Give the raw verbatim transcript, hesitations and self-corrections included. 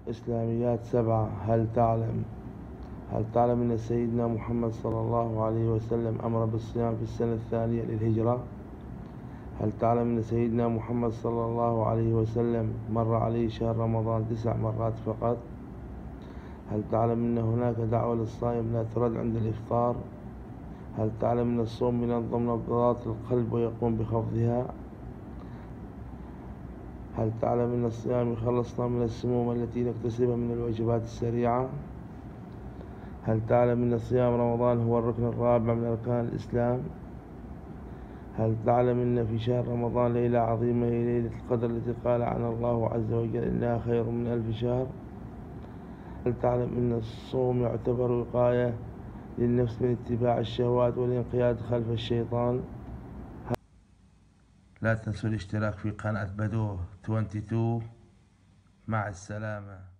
إسلاميات سبعة. هل تعلم هل تعلم أن سيدنا محمد صلى الله عليه وسلم أمر بالصيام في السنة الثانية للهجرة؟ هل تعلم أن سيدنا محمد صلى الله عليه وسلم مر عليه شهر رمضان تسع مرات فقط؟ هل تعلم أن هناك دعوة للصائم لا ترد عند الإفطار؟ هل تعلم أن الصوم ينظم نبضات القلب ويقوم بخفضها؟ هل تعلم أن الصيام يخلصنا من السموم التي نكتسبها من الوجبات السريعة؟ هل تعلم أن صيام رمضان هو الركن الرابع من أركان الإسلام؟ هل تعلم أن في شهر رمضان ليلة عظيمة هي ليلة القدر التي قال عنها الله عز وجل إنها خير من ألف شهر؟ هل تعلم أن الصوم يعتبر وقاية للنفس من اتباع الشهوات والانقياد خلف الشيطان؟ لا تنسوا الاشتراك في قناة بدوه اثنين وعشرين. مع السلامة.